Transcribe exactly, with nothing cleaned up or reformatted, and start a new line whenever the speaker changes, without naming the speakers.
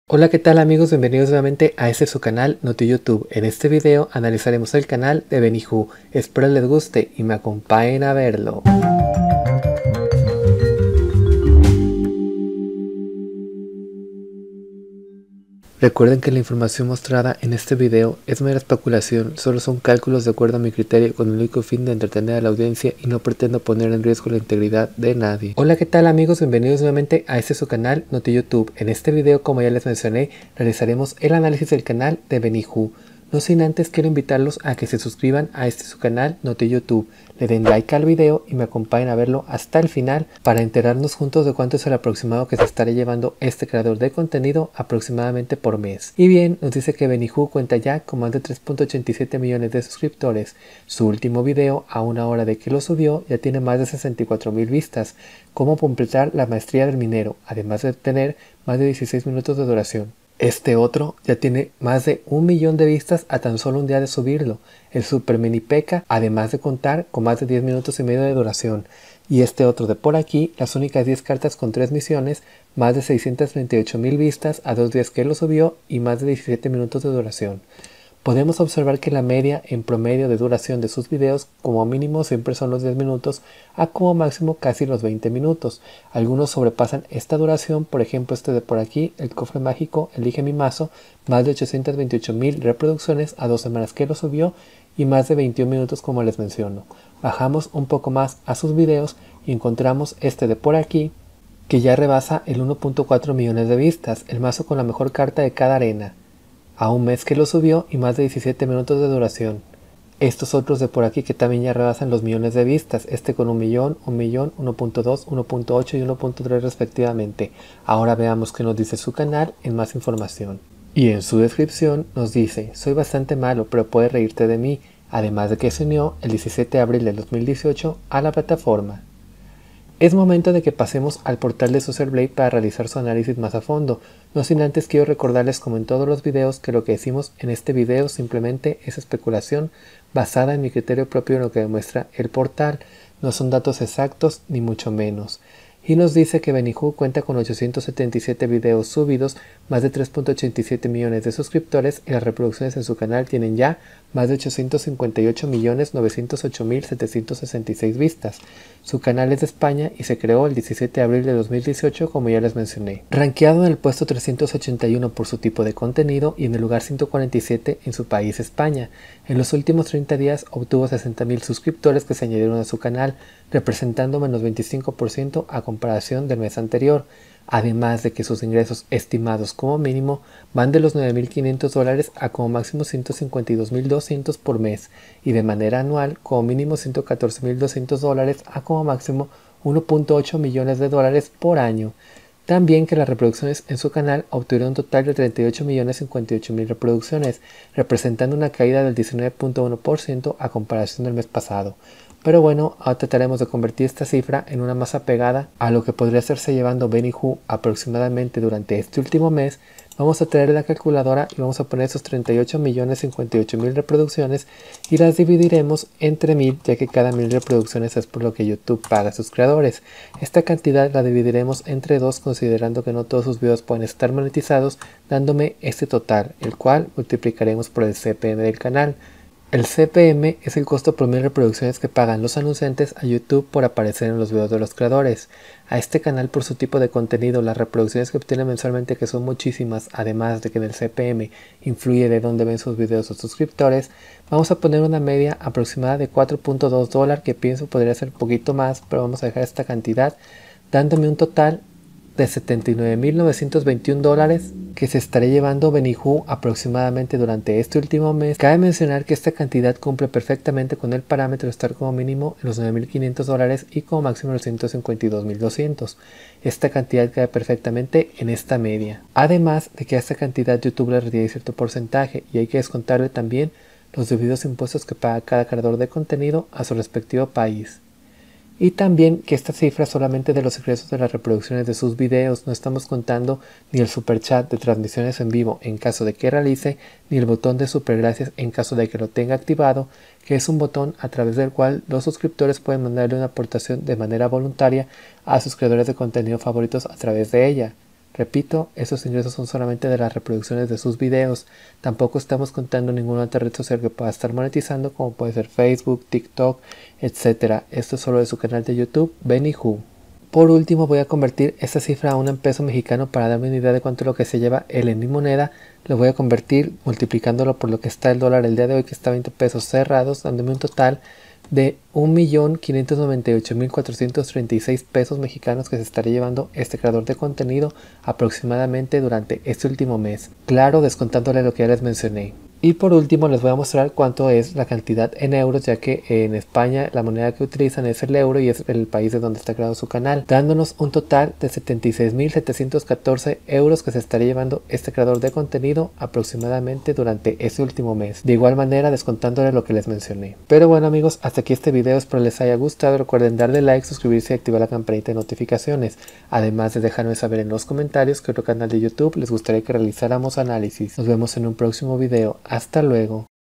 Hola, ¿qué tal amigos? Bienvenidos nuevamente a este su canal NotiYouTube. En este video analizaremos el canal de Benny Who. Espero les guste y me acompañen a verlo. Recuerden que la información mostrada en este video es mera especulación, solo son cálculos de acuerdo a mi criterio con el único fin de entretener a la audiencia y no pretendo poner en riesgo la integridad de nadie. Hola, ¿qué tal amigos? Bienvenidos nuevamente a este su canal NotiYouTube. En este video, como ya les mencioné, realizaremos el análisis del canal de Benny Who. No sin antes quiero invitarlos a que se suscriban a este su canal NotiYouTube, le den like al video y me acompañen a verlo hasta el final para enterarnos juntos de cuánto es el aproximado que se estará llevando este creador de contenido aproximadamente por mes. Y bien, nos dice que Benny Who cuenta ya con más de tres punto ochenta y siete millones de suscriptores. Su último video, a una hora de que lo subió, ya tiene más de sesenta y cuatro mil vistas. Cómo completar la maestría del minero, además de tener más de dieciséis minutos de duración. Este otro ya tiene más de un millón de vistas a tan solo un día de subirlo, el Super Mini P K, además de contar con más de diez minutos y medio de duración. Y este otro de por aquí, las únicas diez cartas con tres misiones, más de seiscientas treinta y ocho mil vistas a dos días que lo subió y más de diecisiete minutos de duración. Podemos observar que la media en promedio de duración de sus videos como mínimo siempre son los diez minutos a como máximo casi los veinte minutos. Algunos sobrepasan esta duración, por ejemplo este de por aquí, el cofre mágico Elige mi mazo, más de ochocientas veintiocho mil reproducciones a dos semanas que lo subió y más de veintiún minutos como les menciono. Bajamos un poco más a sus videos y encontramos este de por aquí que ya rebasa el uno punto cuatro millones de vistas, el mazo con la mejor carta de cada arena, a un mes que lo subió y más de diecisiete minutos de duración. Estos otros de por aquí que también ya rebasan los millones de vistas, este con un millón, un millón, uno punto dos, uno punto ocho y uno punto tres respectivamente. Ahora veamos qué nos dice su canal en más información. Y en su descripción nos dice: soy bastante malo pero puedes reírte de mí, además de que se unió el diecisiete de abril del dos mil dieciocho a la plataforma. Es momento de que pasemos al portal de Socialblade para realizar su análisis más a fondo. No sin antes quiero recordarles, como en todos los videos, que lo que decimos en este video simplemente es especulación basada en mi criterio propio en lo que demuestra el portal. No son datos exactos ni mucho menos. Y nos dice que Benny Who cuenta con ochocientos setenta y siete videos subidos, más de tres punto ochenta y siete millones de suscriptores y las reproducciones en su canal tienen ya más de ochocientos cincuenta y ocho millones novecientos ocho mil setecientos sesenta y seis vistas. Su canal es de España y se creó el diecisiete de abril de dos mil dieciocho, como ya les mencioné. Rankeado en el puesto trescientos ochenta y uno por su tipo de contenido y en el lugar ciento cuarenta y siete en su país, España. En los últimos treinta días obtuvo sesenta mil suscriptores que se añadieron a su canal, representando menos veinticinco por ciento a comparación del mes anterior. Además de que sus ingresos estimados como mínimo van de los nueve mil quinientos dólares a como máximo ciento cincuenta y dos mil doscientos por mes y de manera anual como mínimo ciento catorce mil doscientos dólares a como máximo uno punto ocho millones de dólares por año. También que las reproducciones en su canal obtuvieron un total de treinta y ocho millones cincuenta y ocho mil reproducciones, representando una caída del diecinueve punto uno por ciento a comparación del mes pasado. Pero bueno, ahora trataremos de convertir esta cifra en una más apegada a lo que podría estarse llevando Benny Who aproximadamente durante este último mes. Vamos a traer la calculadora y vamos a poner esos treinta y ocho millones cincuenta y ocho mil reproducciones y las dividiremos entre mil, ya que cada mil reproducciones es por lo que YouTube paga a sus creadores. Esta cantidad la dividiremos entre dos, considerando que no todos sus videos pueden estar monetizados, dándome este total, el cual multiplicaremos por el C P M del canal. El C P M es el costo por mil reproducciones que pagan los anunciantes a YouTube por aparecer en los videos de los creadores. A este canal, por su tipo de contenido, las reproducciones que obtiene mensualmente, que son muchísimas, además de que en el C P M influye de dónde ven sus videos sus suscriptores, vamos a poner una media aproximada de cuatro punto dos dólares, que pienso podría ser un poquito más, pero vamos a dejar esta cantidad, dándome un total de setenta y nueve mil novecientos veintiún dólares que se estará llevando Benny Who aproximadamente durante este último mes. Cabe mencionar que esta cantidad cumple perfectamente con el parámetro de estar como mínimo en los nueve mil quinientos dólares y como máximo en los ciento cincuenta y dos mil doscientos. Esta cantidad cae perfectamente en esta media. Además de que a esta cantidad YouTube le retiene cierto porcentaje y hay que descontarle también los debidos impuestos que paga cada creador de contenido a su respectivo país. Y también que esta cifra solamente de los ingresos de las reproducciones de sus videos, no estamos contando ni el super chat de transmisiones en vivo en caso de que realice, ni el botón de super gracias en caso de que lo tenga activado, que es un botón a través del cual los suscriptores pueden mandarle una aportación de manera voluntaria a sus creadores de contenido favoritos a través de ella. Repito, esos ingresos son solamente de las reproducciones de sus videos. Tampoco estamos contando ninguna otra red social que pueda estar monetizando, como puede ser Facebook, TikTok, etcétera. Esto es solo de su canal de YouTube, Benny Who. Por último, voy a convertir esta cifra a una en peso mexicano para darme una idea de cuánto es lo que se lleva él en mi moneda. Lo voy a convertir multiplicándolo por lo que está el dólar el día de hoy, que está a veinte pesos cerrados, dándome un total de un millón quinientos noventa y ocho mil cuatrocientos treinta y seis pesos mexicanos que se estaría llevando este creador de contenido aproximadamente durante este último mes. Claro, descontándole lo que ya les mencioné. Y por último les voy a mostrar cuánto es la cantidad en euros, ya que en España la moneda que utilizan es el euro y es el país de donde está creado su canal, dándonos un total de setenta y seis mil setecientos catorce euros que se estaría llevando este creador de contenido aproximadamente durante este último mes, de igual manera descontándole lo que les mencioné. Pero bueno amigos, hasta aquí este video, espero les haya gustado. Recuerden darle like, suscribirse y activar la campanita de notificaciones, además de dejarme saber en los comentarios qué otro canal de YouTube les gustaría que realizáramos análisis. Nos vemos en un próximo video. Hasta luego.